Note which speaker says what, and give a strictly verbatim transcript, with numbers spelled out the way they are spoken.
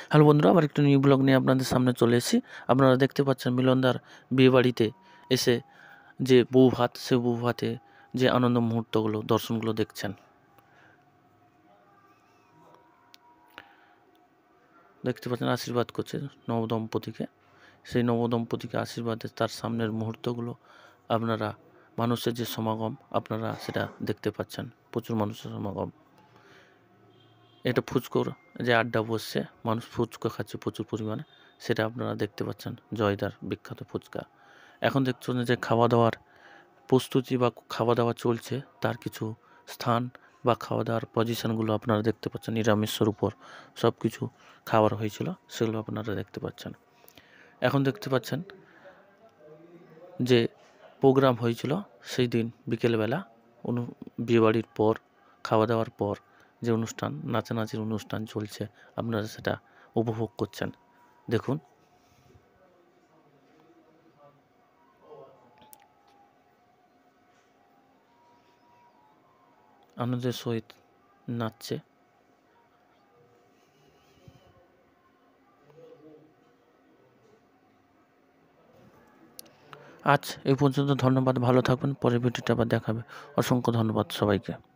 Speaker 1: Hello বন্ধুরা, আবার একটু নিউ ব্লগ নিয়ে আপনাদের সামনে চলে এসেছি। আপনারা দেখতে পাচ্ছেন মিলনদার বিয়ে বাড়িতে এসে যে বউ ভাত, সে বউ ভাতে যে আনন্দ মুহূর্তগুলো, দর্শনগুলো দেখছেন। দেখতে পাচ্ছেন আশীর্বাদ করছে নবদম্পতিকে। সেই নবদম্পতিকে আশীর্বাদে তার সামনের মুহূর্তগুলো আপনারা, মানুষের যে সমাগম আপনারা সেটা দেখতে পাচ্ছেন। প্রচুর মানুষের সমাগম। এটা ফুচকোর যে আড্ডা বসছে, মানুষ ফুচকা খাচ্ছে প্রচুর পরিমাণে, সেটা আপনারা দেখতে পাচ্ছেন। জয়দার বিখ্যাত ফুচকা। এখন দেখছেন যে খাওয়া দাওয়ার প্রস্তুতি বা খাওয়া দাওয়া চলছে, তার কিছু স্থান বা খাওয়া দাওয়ার পজিশনগুলো আপনারা দেখতে পাচ্ছেন। নিরামিষের উপর সব কিছু খাবার হয়েছিল, সেগুলো আপনারা দেখতে পাচ্ছেন। এখন দেখতে পাচ্ছেন যে প্রোগ্রাম হয়েছিল সেই দিন বিকেলবেলা, অনু বিয়েবাড়ির পর, খাওয়া দাওয়ার পর যে অনুষ্ঠান, নাচানাচির অনুষ্ঠান চলছে, আপনারা সেটা উপভোগ করছেন। দেখুন, আনন্দের সহিত নাচছে। আজ এই পর্যন্ত। ধন্যবাদ, ভালো থাকবেন। পরের ভিডিওটা আবার দেখাবে। অসংখ্য ধন্যবাদ সবাইকে।